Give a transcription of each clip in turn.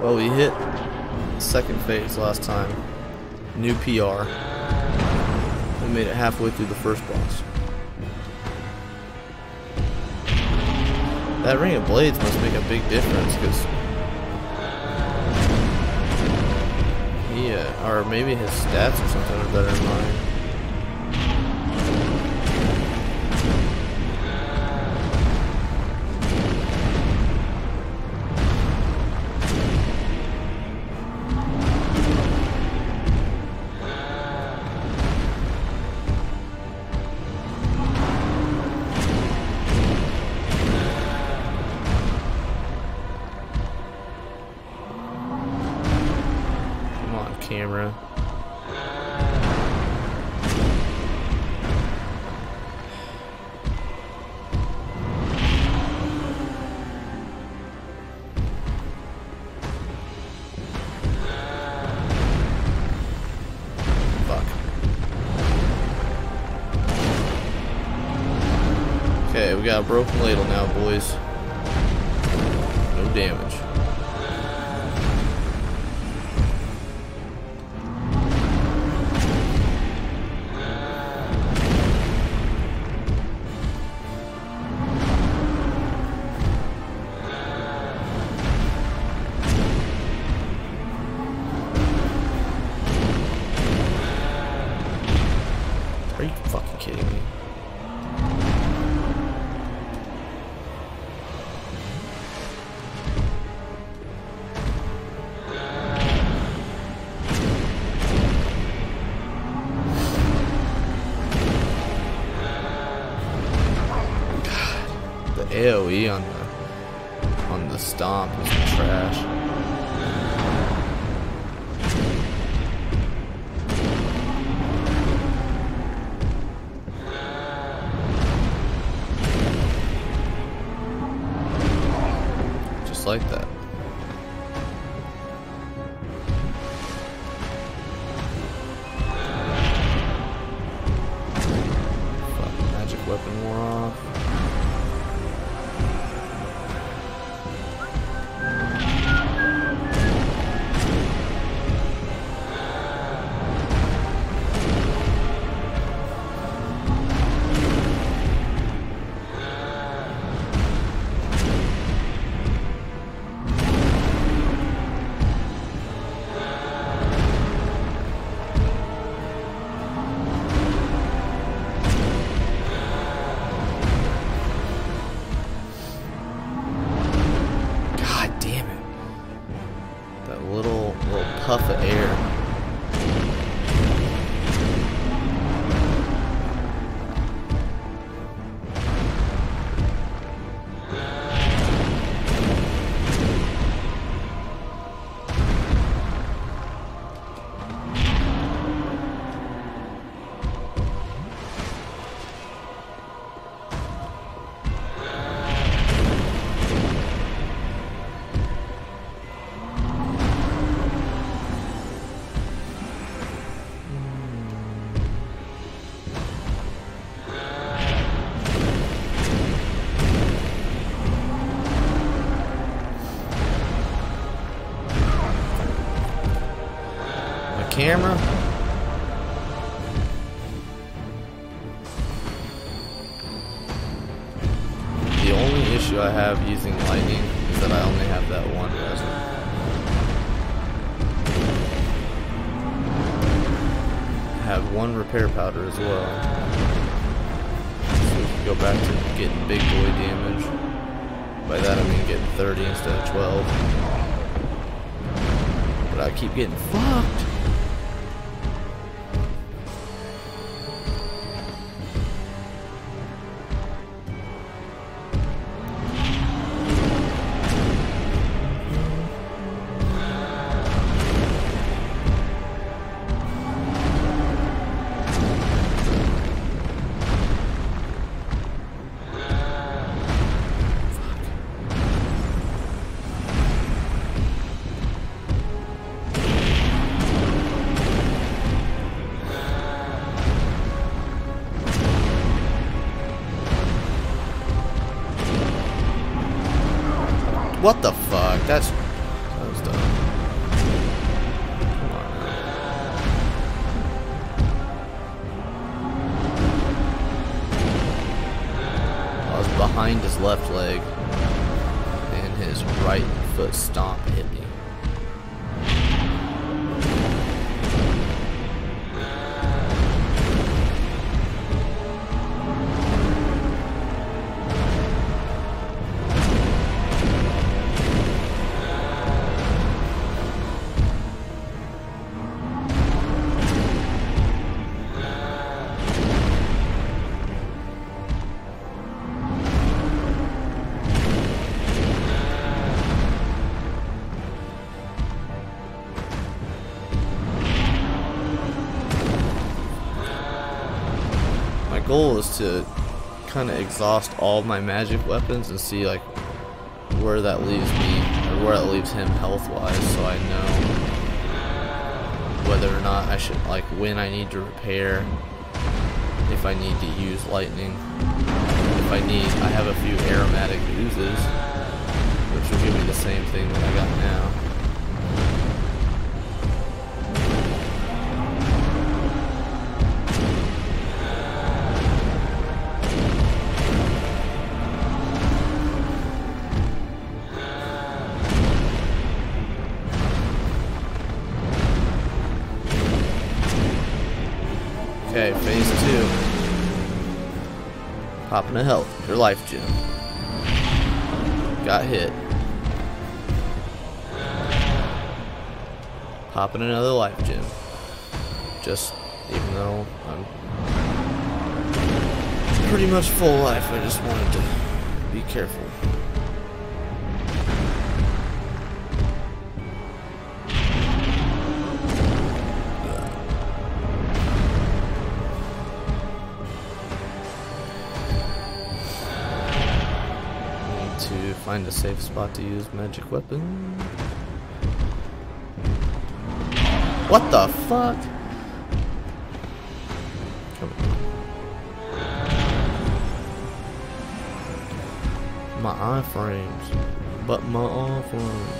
Well, we hit second phase last time. New PR. We made it halfway through the first boss. That ring of blades must make a big difference, because or maybe his stats or something are better than mine. Camera. Fuck. Okay, we got a broken ladle now, boys. No damage. Are you fucking kidding me? God, the AoE on the stomp is trash. Like that. Fucking magic weapon wore off. Little puff of air. Camera. The only issue I have using lightning is that I only have that one resin. I have one repair powder as well, so we can go back to getting big boy damage. By that I mean getting 30 instead of 12. But I keep getting fucked. What the fuck? That was dumb. behind his left leg, and his right foot stomp hit me. My goal is to kind of exhaust all my magic weapons and see like where that leaves me, or where it leaves him health wise, so I know whether or not I should, like, when I need to repair, if I need to use lightning, if I have a few aromatic oozes, which will give me the same thing that I got now. Okay, phase 2. Popping a health, your life gem. Got hit. Popping another life gem. Just, even though I'm pretty much full life, I just wanted to be careful. To find a safe spot to use magic weapon. What the fuck? Come on. My iframes. But my iframes.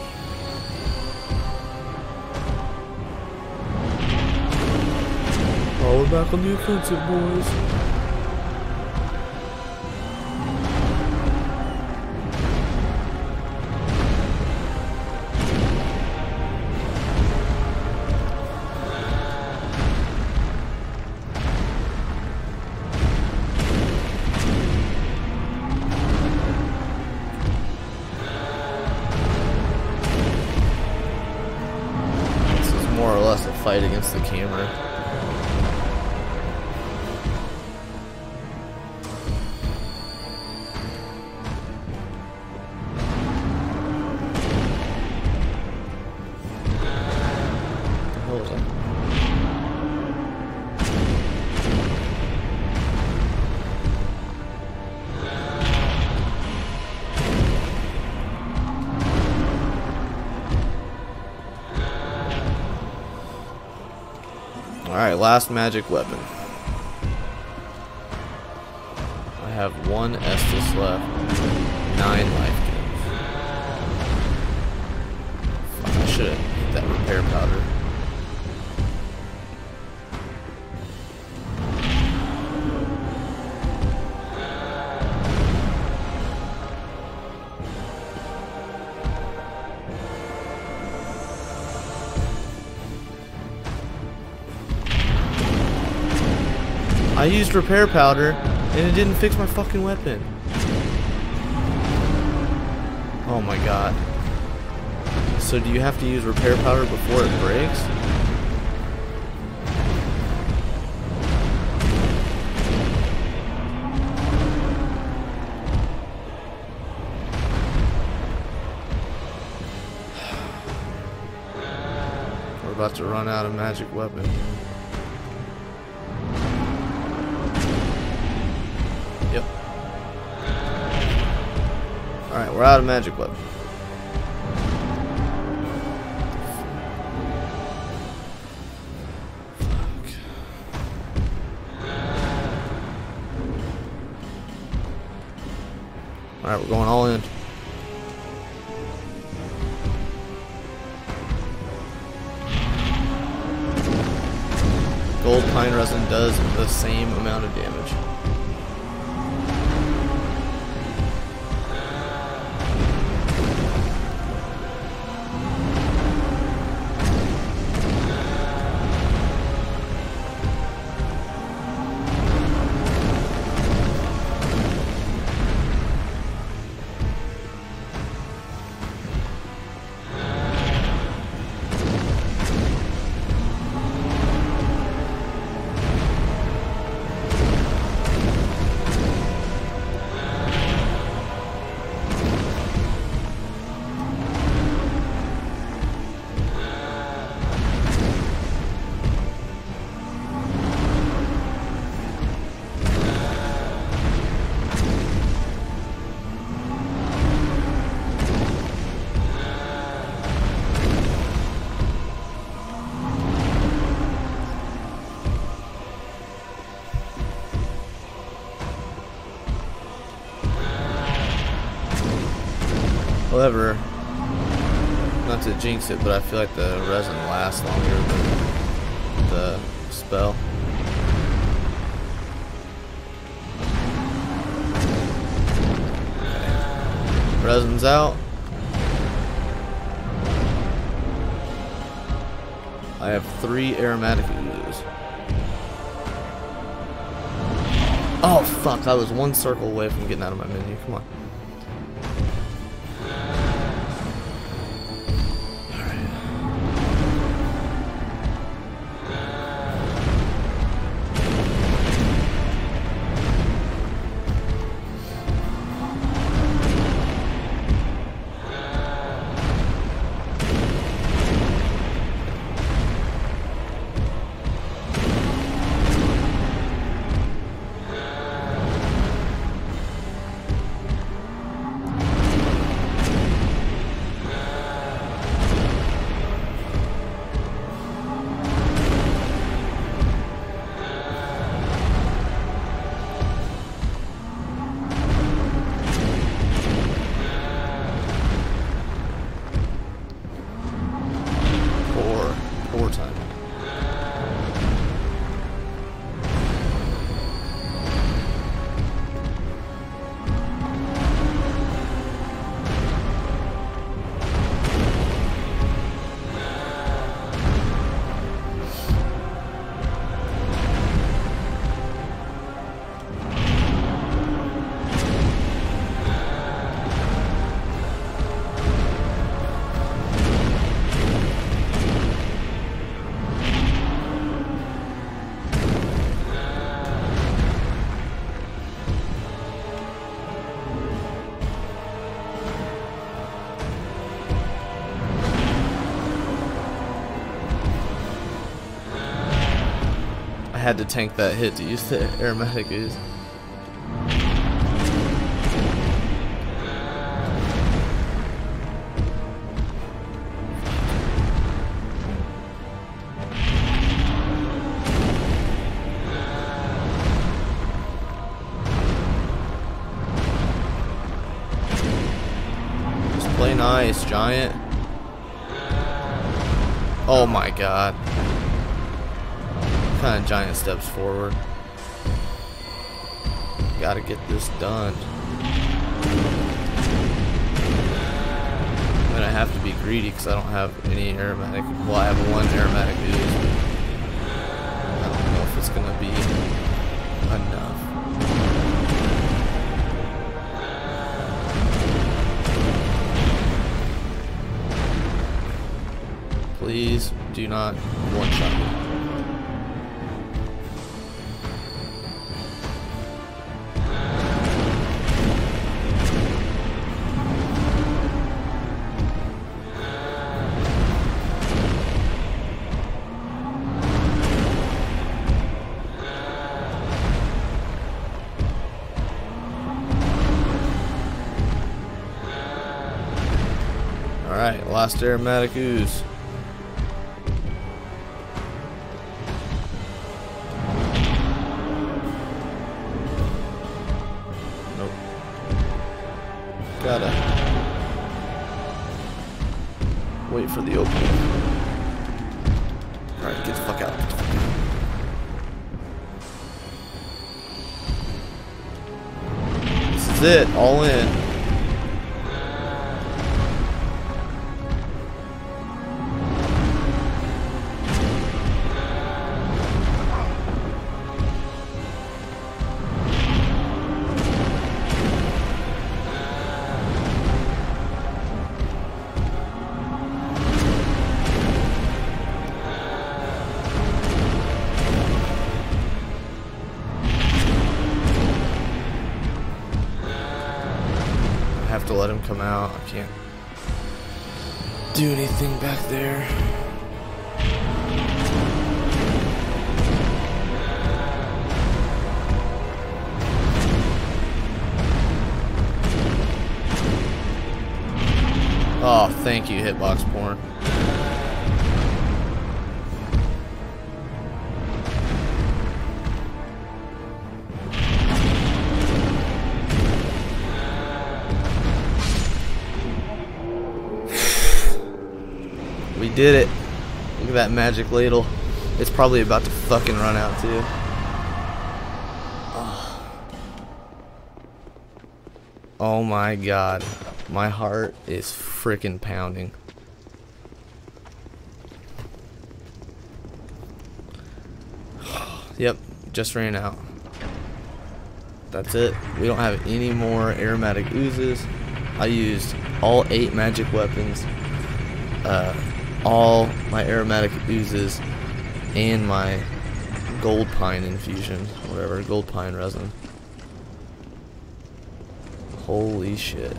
Oh, we're back on the offensive, boys. More or less a fight against the camera. What was that? Alright, last magic weapon. I have 1 Estus left. 9 life gems. Fuck, I should have hit that repair powder. I used repair powder and it didn't fix my fucking weapon. Oh my god. So do you have to use repair powder before it breaks? We're about to run out of magic weapon. Yep. Alright, we're out of magic weapon. Alright, we're going all in. Gold pine resin does the same amount of damage. However, not to jinx it, but I feel like the resin lasts longer than the spell. Okay. Resin's out. I have 3 aromatic oozes. Oh fuck, I was 1 circle away from getting out of my menu. Come on. Poor time. I had to tank that hit to use the aromatic ooze. Just play nice, giant. Oh my god. Kind of giant steps forward. Gotta get this done. I'm gonna have to be greedy because I don't have any aromatic. Well, I have 1 aromatic ooze. I don't know if it's gonna be enough. Please do not one-shot me. Alright, last aromatic ooze. Nope. Gotta wait for the opening. Alright, get the fuck out. Get the fuck out. This is it, all in. Have to let him come out. I can't do anything back there. Oh, thank you, hitbox porn. We did it. Look at that magic ladle. It's probably about to fucking run out too. Oh my god. My heart is freaking pounding. Yep, just ran out. That's it. We don't have any more aromatic oozes. I used all 8 magic weapons, all my aromatic oozes, and my gold pine infusion, whatever, gold pine resin. Holy shit.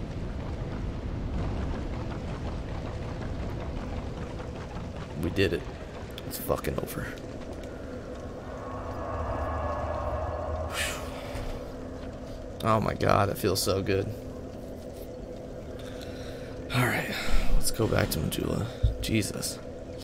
We did it. It's fucking over. Oh my god, it feels so good. Alright, let's go back to Majula. Jesus.